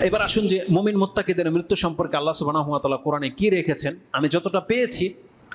এবার আসুন যে মুমিন মুত্তাকিদের মৃত্যু সম্পর্কে আল্লাহ সুবহানাহু ওয়া তাআলা কোরআনে কি রেখেছেন। আমি যতটা পেয়েছি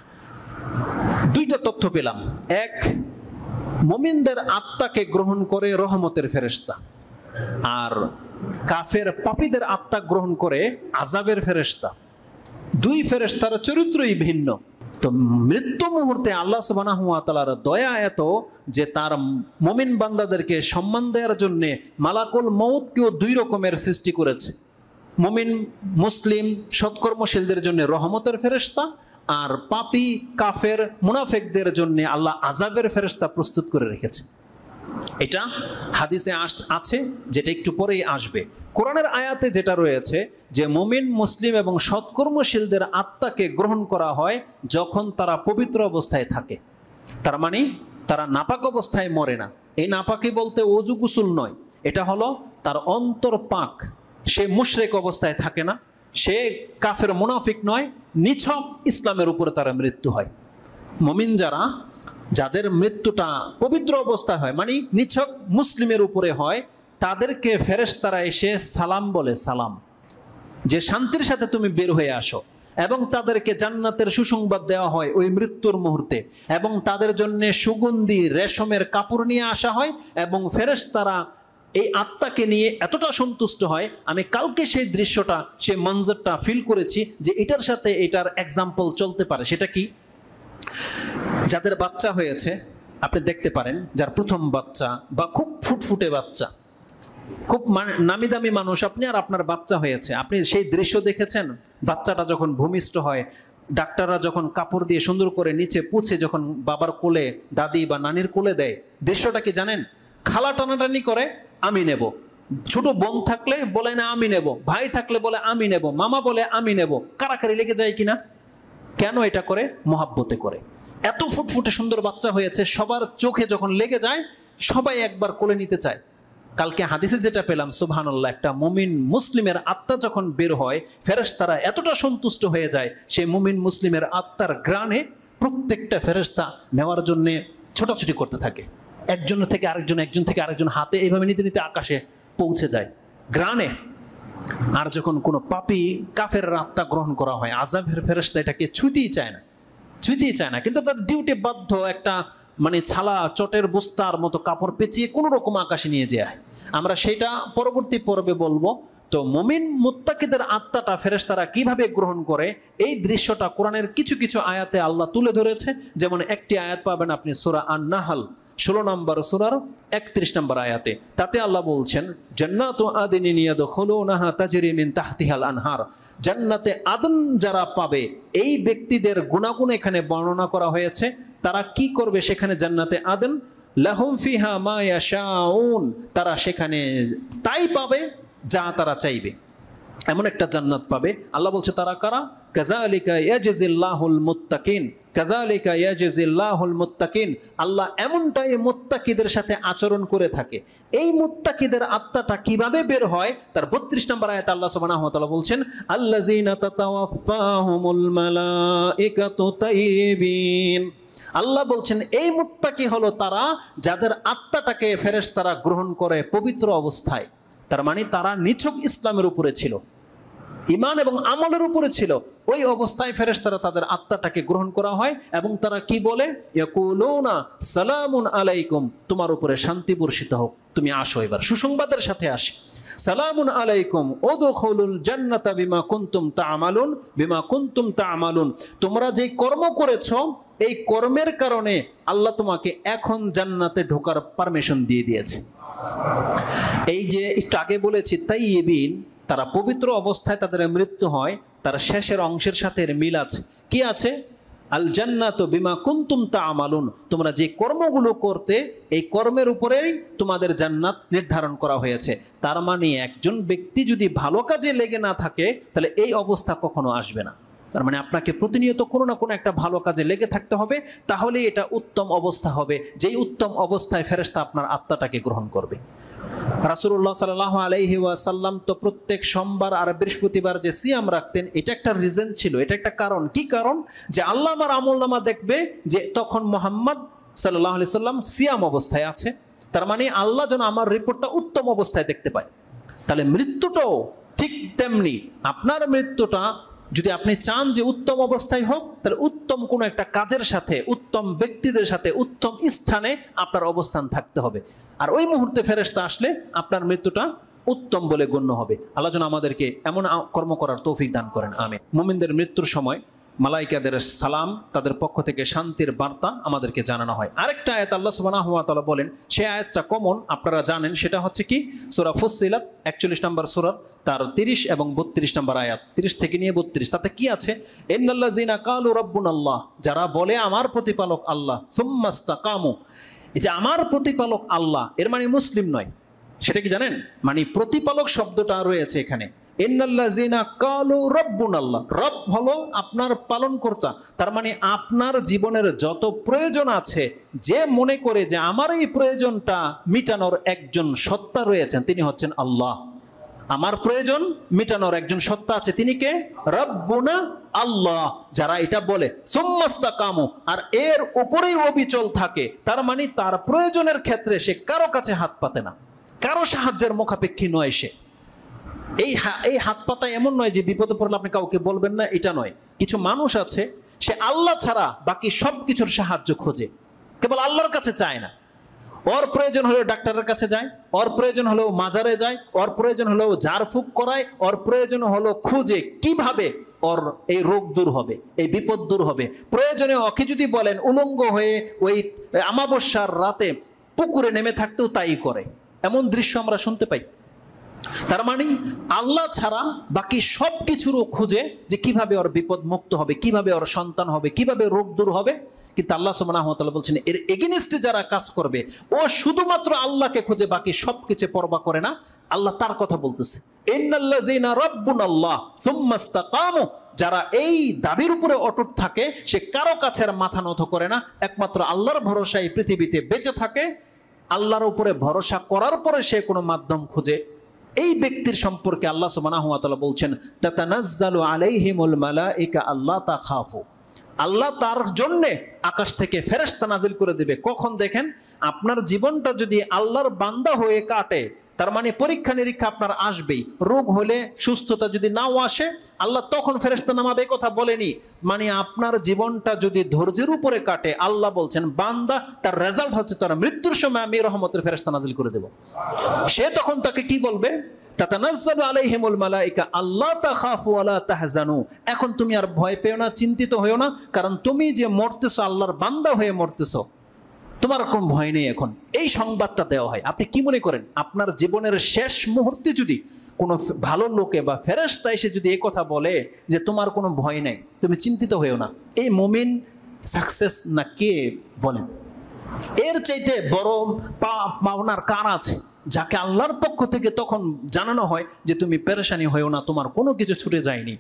দুইটা তথ্য পেলাম। এক, মুমিনদের আত্মাকে গ্রহণ করে রহমতের ফেরেশতা, আর কাফের পাপীদের আত্মা গ্রহণ করে আযাবের ফেরেশতা। দুই ফেরেশতার চরিত্রই ভিন্ন। তো মৃত্যু মুহূর্তে আল্লাহ সুবহানাহু ওয়া তাআলার দয়া এত যে তার মুমিন বান্দাদেরকে সম্মান দেওয়ার জন্য মালাকুল মউতকেও দুই রকমের সৃষ্টি করেছে। মুমিন মুসলিম সৎকর্মশীলদের জন্য রহমতের ফেরেশতা, আর পাপী কাফের মুনাফিকদের জন্য আল্লাহ আযাবের ফেরেশতা প্রস্তুত করে রেখেছে। এটা হাদিসে আছে, যেটা একটু পরেই আসবে। কোরআনের আয়াতে যেটা রয়েছে যে মুমিন মুসলিম এবং সৎকর্মশীলদের আত্মাকে গ্রহণ করা হয় যখন তারা পবিত্র অবস্থায় থাকে। তার মানে তারা নাপাক অবস্থায় মরে না। এই নাপাকি বলতে ওযু গোসল নয়, এটা হলো তার অন্তর পাক। সে মুশরিক অবস্থায় থাকে না, সে কাফের মুনাফিক নয়, নিছক ইসলামের উপরে তার মৃত্যু হয়। মুমিন যাদের মৃত্যুটা পবিত্র অবস্থায় হয়, মানে নিছক মুসলিমের উপরে হয়, তাদেরকে ফেরেশতারা এসে সালাম বলে, সালাম, যে শান্তির সাথে তুমি বের হয়ে আসো। এবং তাদেরকে জান্নাতের সুসংবাদ দেওয়া হয় ওই মৃত্যুর মুহূর্তে, এবং তাদের জন্য সুগন্ধি রেশমের কাপড় নিয়ে আসা হয়। এবং ফেরেশতারা এই আত্মাকে নিয়ে এতটা সন্তুষ্ট হয়, আমি কালকে সেই দৃশ্যটা, সেই মঞ্জরটা ফিল করেছি যে এটার সাথে এটার এক্সাম্পল চলতে পারে। সেটা কি? যাদের বাচ্চা হয়েছে আপনি দেখতে পারেন, যার প্রথম বাচ্চা বা খুব ফুটফুটে বাচ্চা, খুব নামি দামি মানুষ আপনি, আর আপনার বাচ্চা হয়েছে, আপনি সেই দৃশ্য দেখেছেন? বাচ্চাটা যখন ভূমিষ্ঠ হয়, ডাক্তাররা যখন কাপড় দিয়ে সুন্দর করে নিচে পুছে যখন বাবার কোলে, দাদি বা নানির কোলে দেয়, দৃশ্যটা কি জানেন? খালা টানাটানি করে, আমি নেব। ছোট বোন থাকলে বলে না আমি নেব, ভাই থাকলে বলে আমি নেব, মামা বলে আমি নেব। কারাকারি লেগে যায় কিনা? কেন এটা করে? মহাব্বতে করে। এত ফুটফুটে সুন্দর বাচ্চা হয়েছে, সবার চোখে যখন লেগে যায় সবাই একবার কোলে নিতে চায়। কালকে হাদিসে যেটা পেলাম, সুবহানাল্লাহ, একটা মুমিন মুসলিমের আত্মা যখন বের হয়, ফেরেশতারা এতটা সন্তুষ্ট হয়ে যায় সেই মুমিন মুসলিমের আত্মার ঘ্রাণে প্রত্যেকটা ফেরেশতা নেওয়ার জন্য ছোটাছুটি করতে থাকে। একজন থেকে আরেকজন, একজন থেকে আরেকজন, হাতে এইভাবে নিতে নিতে আকাশে পৌঁছে যায় ঘ্রাণে। আর যখন কোনো পাপী কাফের আত্মা গ্রহণ করা হয়, আযাবের ফেরেশতা এটাকে ছুঁতেই চায় না, ছুঁতেই চায় না। কিন্তু তার ডিউটি বাধ্য, একটা মানে ছালা চটের বস্তার মতো কাপড় পেঁচিয়ে কোনো রকম আকাশে নিয়ে যায়। আমরা সেটা পরবর্তী পর্বে বলবো। তো মুমিন মুত্তাকিদের আত্মাটা ফেরেশতারা কিভাবে গ্রহণ করে, এই দৃশ্যটা কোরআনের কিছু কিছু আয়াতে আল্লাহ তুলে ধরেছে। যেমন একটি আয়াত পাবেন আপনি সূরা আন-নাহল 16 নম্বর সূরার 31 নম্বর আয়াতে। তাতে আল্লাহ বলছেন, জান্নাতু আদনিন ইয়াদখুলুনাহা তাজরি মিন তাহতিহাল আনহার। জান্নাতে আদন যারা পাবে, এই ব্যক্তিদের গুণাগুণ এখানে বর্ণনা করা হয়েছে। তারা কি করবে সেখানে জান্নাতে আদন? লাহুম ফিহা মা ইয়াশাউন, তারা সেখানে তাই পাবে যা তারা চাইবে, এমন একটা জান্নাত পাবে। আল্লাহ বলছে তারা কারা? কাযালিকা ইয়াজজিল্লাহুল মুত্তাকিন, কাযালিকা ইয়াজজিল্লাহুল মুত্তাকিন। আল্লাহ এমনটাই মুত্তাকিদের সাথে আচরণ করে থাকে। এই মুত্তাকিদের আত্মাটা কিভাবে বের হয়, তার 32 নম্বর আয়াতে আল্লাহ সুবহানাহু ওয়া তাআলা বলছেন, আল্লাযীনা তাতাওয়াফাহুমুল মালাইকাতু তাইয়িবিন। আল্লাহ বলছেন এই মুত্তাকি হলো তারা যাদের আত্মাটাকে ফেরেশতারা গ্রহণ করে পবিত্র অবস্থায়। তার মানে তারা নিছক ইসলামের উপরে ছিল, ঈমান এবং আমলের উপরে ছিল। ওই অবস্থায় ফেরেশতারা তাদের আত্মাটাকে গ্রহণ করা হয় এবং তারা কি বলে? ইয়াকুলুনা সালামুন আলাইকুম, তোমার উপরে শান্তি বর্ষিত হোক, তুমি আসো। এবার সুসংবাদের সাথে আসে, সালামুন আলাইকুম উদখুলুল জান্নাতা বিমা কুনতুম তা'মালুন, বিমা কুনতুম তা'মালুন। তোমরা যে কর্ম করেছো, এই কর্মের কারণে আল্লাহ তোমাকে এখন জান্নাতে ঢোকার পারমিশন দিয়ে দিয়েছে। এই যে একটু আগে বলেছি তাইয়িবিন, তারা পবিত্র অবস্থায় তাদের মৃত্যু হয়, তার শেষের অংশের সাথে এর মিল আছে। কি আছে? আল জান্নাতু বিমা কুনতুম তা'মালুন, তোমরা যে কর্মগুলো করতে, এই কর্মের উপরেই তোমাদের জান্নাত নির্ধারণ করা হয়েছে। তার মানে একজন ব্যক্তি যদি ভালো কাজে লেগে না থাকে, তাহলে এই অবস্থা কখনো আসবে না। তার মানে আপনাকে প্রতিনিয়ত কোনো না কোনো একটা ভালো কাজে লেগে থাকতে হবে, তাহলেই এটা উত্তম অবস্থা হবে, যেই উত্তম অবস্থায় ফেরেশতা আপনার আত্মাটাকে গ্রহণ করবে। রাসূলুল্লাহ সাল্লাল্লাহু আলাইহি ওয়াসাল্লাম তো প্রত্যেক সোমবার আর বৃহস্পতিবার যে সিয়াম রাখতেন, এটা একটা রিজন ছিল, এটা একটা কারণ। কি কারণ? যে আল্লাহ আমার আমলনামা দেখবে যে তখন মুহাম্মদ সাল্লাল্লাহু আলাইহি সাল্লাম সিয়াম অবস্থায় আছে। তার মানে আল্লাহ যেন আমার রিপোর্টটা উত্তম অবস্থায় দেখতে পায়। তাহলে মৃত্যুটাও ঠিক তেমনি আপনার মৃত্যুটা যদি আপনি চান যে উত্তম অবস্থায় হোক, তাহলে উত্তম কোনো একটা কাজের সাথে, উত্তম ব্যক্তিদের সাথে, উত্তম স্থানে আপনার অবস্থান থাকতে হবে। আর ওই মুহূর্তে ফেরেশতা আসলে আপনার মৃত্যুটা উত্তম বলে গণ্য হবে। আল্লাহ যেন আমাদেরকে এমন কর্ম করার তৌফিক দান করেন, আমিন। মুমিনদের মৃত্যুর সময় মালাইকাদের সালাম, তাদের পক্ষ থেকে শান্তির বার্তা আমাদেরকে জানানো হয়। আরেকটা আয়াত আল্লাহ সুবহানাহু ওয়া তাআলা বলেন, সেই আয়াতটা কমন, আপনারা জানেন, সেটা হচ্ছে কি সূরা ফুসসিলাত 41 নম্বর সূরা, তার 30 এবং 32 নম্বর আয়াত, 30 থেকে নিয়ে 32। তাতে কি আছে? ইন্নাল্লাযিনা ক্বালু রাব্বুনাল্লাহ, যারা বলে আমার প্রতিপালক আল্লাহ, সুম্মাস্তাকামু, এই যে আমার প্রতিপালক আল্লাহ, এর মানে মুসলিম নয়, সেটা কি জানেন? মানে প্রতিপালক শব্দটা রয়েছে এখানে। ইন্নাল্লাযিনা ক্বালু রাব্বুনাল্লাহ, রব হলো আপনার পালনকর্তা। তার মানে আপনার জীবনের যত প্রয়োজন আছে, যে মনে করে যে আমার এই প্রয়োজনটা মিটানোর একজন সত্তা রয়েছেন, তিনি হচ্ছেন আল্লাহ। আমার প্রয়োজন মিটানোর একজন সত্তা আছে, তিনি কে? রাব্বুনা আল্লাহ। যারা এটা বলে সুম্মাস্তাকামু, আর এর উপরেই অবিচল থাকে, তার মানে তার প্রয়োজনের ক্ষেত্রে সে কারো কাছে হাত পাতে না, কারো সাহায্যের মুখাপেক্ষী নয় সে। এই হাত পাতা এমন নয় যে বিপদে পড়লে আপনি কাউকে বলবেন না, এটা নয়। কিছু মানুষ আছে, সে আল্লাহ ছাড়া বাকি সব কিছুর সাহায্য খোঁজে, কেবল আল্লাহর কাছে চায় না। ওর প্রয়োজন হলেও ডাক্তারের কাছে যায়, ওর প্রয়োজন হলেও মাজারে যায়, ওর প্রয়োজন হলেও ঝাড়ফুঁক করায়, ওর প্রয়োজন হলো খুঁজে কিভাবে ওর এই রোগ দূর হবে, এই বিপদ দূর হবে। প্রয়োজনে ওকে যদি বলেন উলঙ্গ হয়ে ওই আমাবস্যার রাতে পুকুরে নেমে থাকতেও তাই করে। এমন দৃশ্য আমরা শুনতে পাই। তার মানে আল্লাহ ছাড়া বাকি সব কিছুরও খুঁজে যে কিভাবে ওর বিপদ মুক্ত হবে, কিভাবে ওর সন্তান হবে, কিভাবে রোগ দূর হবে। কিন্তু আল্লাহ সুবহানাহু ওয়া তাআলা বলছেন, এর এগেইনস্টে যারা কাজ করবে, ও শুধুমাত্র আল্লাহকে খুঁজে, বাকি সব কিছু পরোয়া করে না। আল্লাহ তার কথা বলতেছে, ইন্নাল্লাযিনা রাব্বুনাল্লাহ সুম্মাস্তাকামু, যারা এই দাবির উপরে অটুট থাকে, সে কারো কাছে মাথা নত করে না, একমাত্র আল্লাহর ভরসায় পৃথিবীতে বেঁচে থাকে। আল্লাহর উপরে ভরসা করার পরে সে কোনো মাধ্যম খুঁজে, এই ব্যক্তির সম্পর্কে আল্লাহ সুবহানাহু ওয়া তাআলা বলছেন, তাতানাজ্জালু আলাইহিমুল মালাইকা আল্লা তাখাফু, আল্লাহ তার জন্যে আকাশ থেকে ফেরেশতা নাজিল করে দিবে। কখন? দেখেন, আপনার জীবনটা যদি আল্লাহর বান্দা হয়ে কাটে, তার মানে পরীক্ষা নিরীক্ষা আপনার আসবেই। রোগ হলে, সুস্থতা যদি নাও আসে, আল্লাহ তখন ফেরেশতা নামাবে, কথা বলেনি। মানে আপনার জীবনটা যদি ধৈর্যের উপরে কাটে, আল্লাহ বলছেন বান্দা, তার রেজাল্ট হচ্ছে তার মৃত্যুর সময় আমি রহমতের ফেরেশতা নাজিল করে দেব। সে তখন তাকে কি বলবে? তাতানাজ্জালু আলাইহিমুল মালাইকা আল্লা তাখাফু ওয়া লা তাহজানু, এখন তুমি আর ভয় পেও না, চিন্তিত হয়েও না, কারণ তুমি যে মরতেছো, আল্লাহর বান্দা হয়ে মরতেছো, তোমার কোনো ভয় নেই। এখন এই সংবাদটা দেওয়া হয়। আপনি কি মনে করেন, আপনার জীবনের শেষ মুহূর্তে যদি কোনো ভালো লোকে বা ফেরেশতা এসে যদি এই কথা বলে যে তোমার কোনো ভয় নেই, তুমি চিন্তিত হয়েও না, এই মুমিন সাকসেস না কে বলেন? এর চাইতে বড় পাওনার কার আছে, যাকে আল্লাহর পক্ষ থেকে তখন জানানো হয় যে তুমি পেরেশানি হয়েও না, তোমার কোনো কিছু ছুটে যায়নি।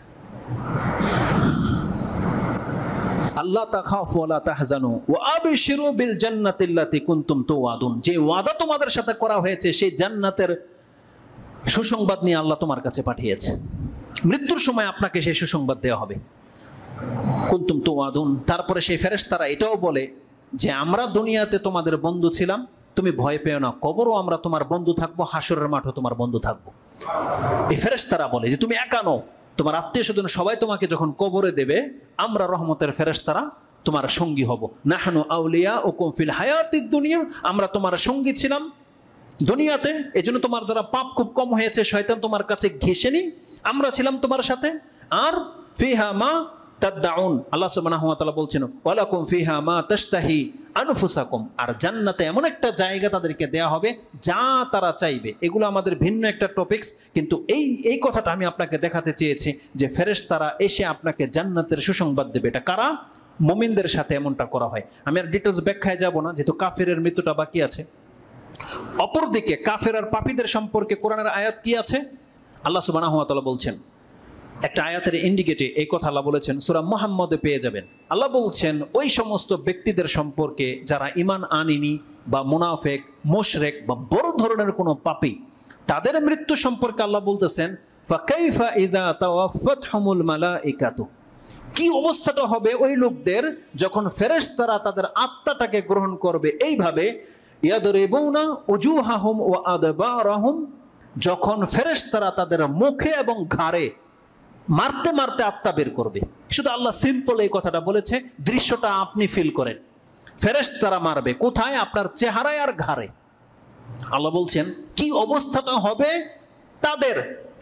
আল্লাহ তাখাফু ওয়া লা তাহজানু ওয়া আবশিরু বিল জান্নাতিল্লাতী কুনতুম তুআদুন, যে ওয়াদা তোমাদের সাথে করা হয়েছে, সেই জান্নাতের সুসংবাদ নিয়ে আল্লাহ তোমার কাছে পাঠিয়েছে। মৃত্যুর সময় আপনাকে সেই সুসংবাদ দেওয়া হবে, কুনতুম তুআদুন। তারপরে সেই ফেরেশতারা এটাও বলে যে আমরা দুনিয়াতে তোমাদের বন্ধু ছিলাম, তুমি ভয় পেও না, কবরও আমরা তোমার বন্ধু থাকবো, হাসরের মাঠও তোমার বন্ধু থাকবো। এই ফেরেশতারা বলে যে তুমি একা নও, তোমার আত্মীয় স্বজন সবাই তোমাকে যখন কবরে দেবে, আমরা রহমতের ফেরেশতারা তোমার সঙ্গী হব। নাহনু আউলিয়াউকুম ফিল হায়াতিদ দুনিয়া, আমরা তোমার সঙ্গী ছিলাম দুনিয়াতে, এজন্য তোমার দ্বারা পাপ খুব কম হয়েছে, শয়তান তোমার কাছে ঘেঁষেনি, আমরা ছিলাম তোমার সাথে। আর ফিহা মা তাদদাউন, আল্লাহ সুবহানাহু ওয়া তাআলা বলছেন ওয়ালাকুম ফিহা মা তাশতাহি আনফুসাকুম, আর জান্নাতে এমন একটা জায়গা তাদেরকে দেয়া হবে যা তারা চাইবে। এগুলো আমাদের ভিন্ন একটা টপিকস, কিন্তু এই কথাটা আমি আপনাকে দেখাতে চেয়েছি যে ফেরেশতারা এসে আপনাকে জান্নাতের সুসংবাদ দেবে। এটা কারা? মুমিনদের সাথে এমনটা করা হয়। আমি আর ডিটেলস ব্যাখ্যায় যাব না, যেহেতু কাফেরের মৃত্যুটা বাকি আছে। অপরদিকে কাফের আর পাপীদের সম্পর্কে কোরআনের আয়াত কি আছে? আল্লাহ সুবহানাহু ওয়া তাআলা বলছেন, একটা আয়াতের ইন্ডিকেটে এই কথা আল্লাহ বলেছেন, সূরা মুহাম্মদে পেয়ে যাবেন। আল্লাহ বলছেন ওই সমস্ত ব্যক্তিদের সম্পর্কে যারা ঈমান আনেনি বা মুনাফিক, মুশরিক বা বড় ধরনের কোনো পাপী, তাদের মৃত্যু সম্পর্কে আল্লাহ বলতেছেন ফাকাইফা ইযা তাওয়াফাতহুমুল মালাইকাতু, কি অবস্থাটা হবে ওই লোকদের যখন ফেরেশতারা তাদের আত্মাটাকে গ্রহণ করবে। এইভাবে ইয়াদরিবুনা উজুহাহুম ওয়া আদবারাহুম যখন ফেরেশতারা তাদের মুখে এবং ঘাড়ে মারতে মারতে আত্মা বের করবে। শুধু আল্লাহ সিম্পল এই কথাটা বলেছে, দৃশ্যটা আপনি ফিল করেন। ফেরেশতারা মারবে কোথায়? আপনার চেহারায় আর ঘাড়ে। আল্লাহ বলছেন কি অবস্থাটা হবে তাদের।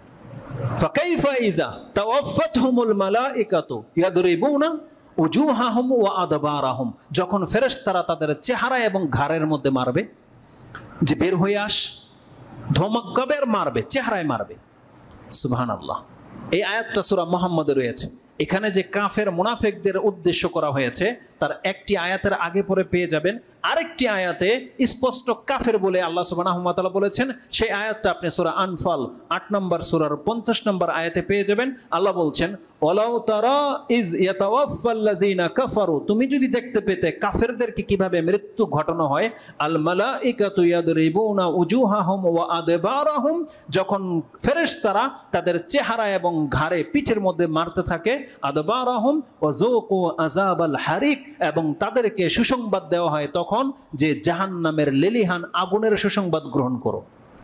ফাকাইফা ইযা তাওয়াফাতহুমুল মালাইকাতু ইয়াদরিবুনা উজুহাহুম ওয়া আদবারাহুম, যখন ফেরেশতারা তাদের চেহারা এবং ঘাড়ের মধ্যে মারবে, যে বের হয়ে আস, ধমকাবের মারবে, চেহারায় মারবে। সুবহানাল্লাহ। এই আয়াতটা সূরা মুহাম্মদে রয়েছে। এখানে যে কাফের মুনাফিকদের উদ্দেশ্য করা হয়েছে তার একটি আয়াতের আগে পরে পেয়ে যাবেন, আরেকটি আয়াতে স্পষ্ট কাফের বলে আল্লাহ সুবহানাহু ওয়া তাআলা বলেছেন। সেই আয়াতটা আপনি সূরা আনফাল 8 নম্বর সূরার 50 নম্বর আয়াতে পেয়ে যাবেন। আল্লাহ বলছেন ওয়ালাউ তারা ইজ ইয়াতাওয়াফাল্লাযিনা কাফারু, তুমি যদি দেখতে পেতে কাফেরদেরকে কিভাবে মৃত্যু ঘটানো হয়, আল মালাইকাতু ইয়াদরিবুনা উজুহাহুম ওয়া আদবারাহুম, যখন ফেরেশতারা তাদের চেহারা এবং ঘাড়ে পিঠের মধ্যে মারতে থাকে, আদবারাহুম ওয়া যুকু আযাবাল হারিক, এবং তাদেরকে সুসংবাদ দেওয়া হয় তখন যে জাহান্নামের লেলিহান আগুনের সুসংবাদ গ্রহণ করো।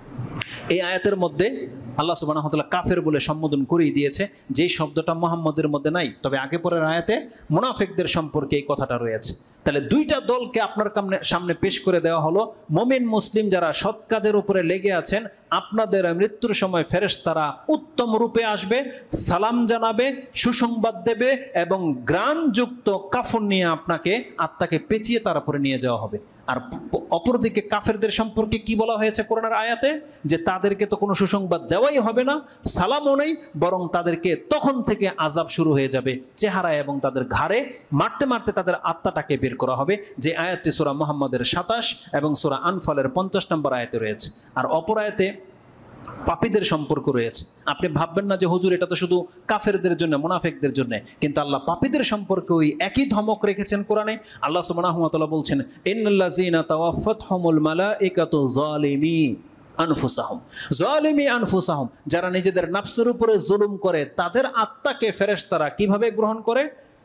এই আয়াতের মধ্যে আল্লাহ সুবহানাহু ওয়া তাআলা কাফের বলে সম্বোধন করেই দিয়েছে, যেই শব্দটা মুহাম্মদের মধ্যে নাই। তবে আগে পরের আয়াতে মুনাফিকদের সম্পর্কে এই কথাটা রয়েছে। তাহলে দুইটা দলকে আপনার সামনে পেশ করে দেওয়া হলো। মুমিন মুসলিম যারা সৎ কাজের উপরে লেগে আছেন, আপনাদের মৃত্যুর সময় ফেরেশতারা উত্তম রূপে আসবে, সালাম জানাবে, সুসংবাদ দেবে এবং গ্রাণযুক্ত কাফন নিয়ে আপনাকে আত্মাকে পেঁচিয়ে তার উপরে নিয়ে যাওয়া হবে। আর অপরদিকে কাফেরদের সম্পর্কে কি বলা হয়েছে কোরআনের আয়াতে? যে তাদেরকে তো কোনো সুসংবাদ দেওয়াই হবে না, সালামও নেই, বরং তাদেরকে তখন থেকে আযাব শুরু হয়ে যাবে চেহারায় এবং তাদের ঘাড়ে মারতে মারতে তাদের আত্মাটাকে বের করা হবে। যে আয়াতটি সূরা মুহাম্মদের 27 এবং সূরা আনফালের 50 নম্বর আয়াতে রয়েছে। আর অপর আয়াতে পাপীদের সম্পর্ক রয়েছে। আপনি ভাববেন না যে হুজুর এটা তো শুধু কাফেরদের জন্য, মুনাফিকদের জন্য, কিন্তু আল্লাহ পাপীদের সম্পর্কে ওই একই ধমক রেখেছেন কোরআনে। আল্লাহ সুবহানাহু ওয়া তাআলা বলছেন ইন্নাল্লাযীনা তাওয়াফাতহুমুল মালাইকাতু যালিমি আনফুসাহুম, যালিমি আনফুসাহুম, যারা নিজেদের নফসের উপরে জুলুম করে তাদের আত্মাকে ফেরেশতারা কিভাবে গ্রহণ করে?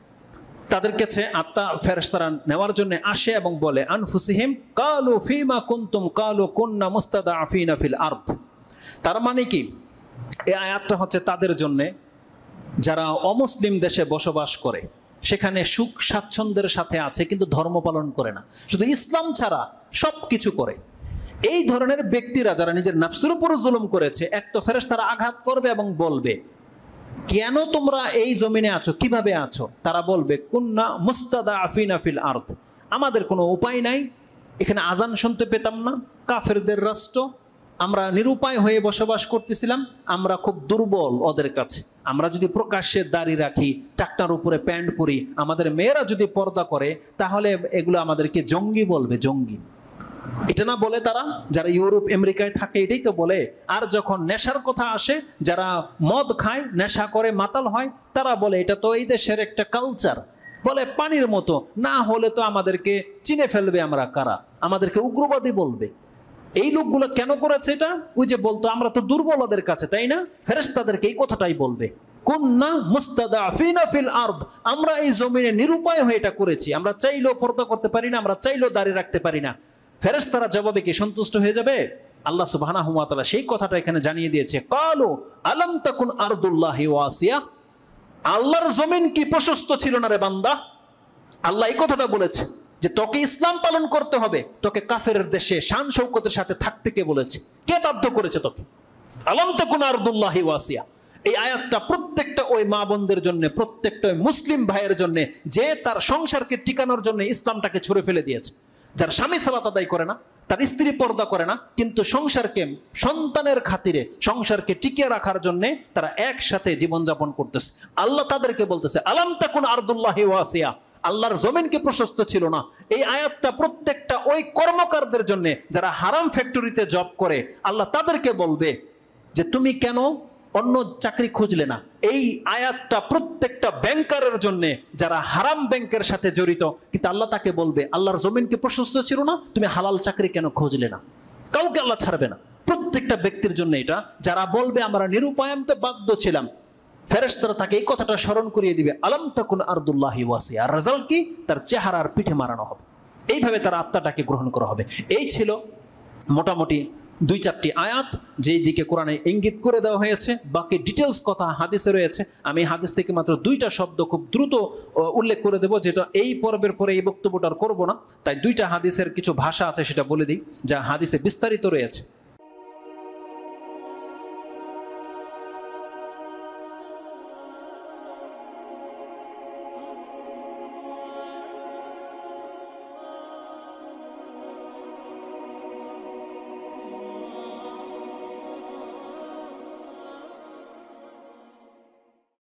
তাদের কাছে আত্মা ফেরেশতারা নেওয়ার জন্য আসে এবং বলে আনফুসিহিম কালু ফিমা কুনতুম কালু কুননা মুস্তাদআফিনা ফিল আরদ। তার মানে কি? এই আয়াতটা হচ্ছে তাদের জন্যে যারা অমুসলিম দেশে বসবাস করে, সেখানে সুখ স্বাচ্ছন্দ্যের সাথে আছে কিন্তু ধর্ম পালন করে না, শুধু ইসলাম ছাড়া সব কিছু করে। এই ধরনের ব্যক্তিরা যারা নিজের নফসের উপর জুলুম করেছে, এক তো ফেরেশতারা আঘাত করবে এবং বলবে কেন তোমরা এই জমিনে আছো, কিভাবে আছো? তারা বলবে কুন্না মুস্তাদআফিনা ফিল আরদ, আমাদের কোনো উপায় নাই, এখানে আজান শুনতে পেতাম না, কাফেরদের রাষ্ট্র, আমরা নিরুপায় হয়ে বসবাস করতেছিলাম, আমরা খুব দুর্বল ওদের কাছে। আমরা যদি প্রকাশ্যে দাড়ি রাখি, টাকটার উপরে প্যান্ট পরি, আমাদের মেয়েরা যদি পর্দা করে, তাহলে এগুলো আমাদেরকে জঙ্গি বলবে, জঙ্গি। এটা না বলে তারা? যারা ইউরোপ আমেরিকায় থাকে এটাই তো বলে। আর যখন নেশার কথা আসে, যারা মদ খায়, নেশা করে, মাতাল হয়, তারা বলে এটা তো এই দেশের একটা কালচার, বলে পানির মতো, না হলে তো আমাদেরকে চিনে ফেলবে, আমরা কারা, আমাদেরকে উগ্রবাদী বলবে। এই লোকগুলো কেন করেছে এটা? ওই যে বলতো আমরা তো দুর্বল ওদের কাছে, তাই না? ফেরেশতাদেরকে এই কথাটাই বলবে কুন্না মুস্তাদআফিনা ফিল আরদ, আমরা এই জমিনে নিরুপায় হয়ে এটা করেছি, আমরা চাইলেও পর্দা করতে পারি না, আমরা চাইলেও দাঁড়িয়ে রাখতে পারি না। ফেরেশতারা জবাবে কি সন্তুষ্ট হয়ে যাবে? আল্লাহ সুবহানাহু ওয়া তাআলা সেই কথাটা এখানে জানিয়ে দিয়েছে, ক্বালু আলাম তাকুন আরদুল্লাহি ওয়াসিয়া, আল্লাহর জমিন কি প্রশস্ত ছিল না রে বান্দা? আল্লাহ এই কথাটা বলেছে যে তোকে ইসলাম পালন করতে হবে, তোকে কাফেরের দেশে শান শৌকতের সাথে থাকতে কে বলেছে? কে বাধ্য করেছে তোকে? আলাম তাকুন আরদুল্লাহি ওয়াসিয়া, এই আয়াতটা প্রত্যেকটা ওই মা বোনদের জন্য, প্রত্যেকটা ওই মুসলিম ভাইয়ের জন্য যে তার সংসারকে টিকানোর জন্য ইসলামটাকে ছুঁড়ে ফেলে দিয়েছে। যার স্বামী সালাত আদায় করে না, তার স্ত্রী পর্দা করে না, কিন্তু সংসারকে, সন্তানের খাতিরে সংসারকে টিকিয়ে রাখার জন্য তারা একসাথে জীবনযাপন করতেছে, আল্লাহ তাদেরকে বলতেছে আলাম তাকুন আরদুল্লাহি ওয়াসিয়া, আল্লাহর জমিনকে প্রশস্ত ছিল না। এই আয়াতটা প্রত্যেকটা ওই কর্মকারদের জন্য যারা হারাম ফ্যাক্টরিতে জব করে, আল্লাহ তাদেরকে বলবে যে তুমি কেন অন্য চাকরি খুঁজলে না। এই আয়াতটা প্রত্যেকটা ব্যাংকারের জন্য যারা হারাম ব্যাংকের সাথে জড়িত, কিন্তু আল্লাহ তাকে বলবে আল্লাহর জমিনকে প্রশস্ত ছিল না, তুমি হালাল চাকরি কেন খুঁজলে না। কাউকে আল্লাহ ছাড়বে না, প্রত্যেকটা ব্যক্তির জন্য এটা। যারা বলবে আমরা নিরুপায়, আমি তো বাধ্য ছিলাম, ফেরেশতারা তাকে এই কথাটা স্মরণ করিয়ে দিবে আলাম তাকুন আরদুল্লাহি ওয়াসিয়া, আর রেজাল্ট কি? তার চেহারার পিঠে মারানো হবে। এইভাবে তার আত্মাটাকে গ্রহণ করা হবে। এই ছিল মোটামুটি দুই চারটি আয়াত যেই দিকে কোরআনে ইঙ্গিত করে দেওয়া হয়েছে, বাকি ডিটেলস কথা হাদিসে রয়েছে। আমি হাদিস থেকে মাত্র দুইটা শব্দ খুব দ্রুত উল্লেখ করে দেব, যেটা এই পর্বের পরে এই বক্তব্যটা আর করবো না। তাই দুইটা হাদিসের কিছু ভাষা আছে সেটা বলে দিই, যা হাদিসে বিস্তারিত রয়েছে।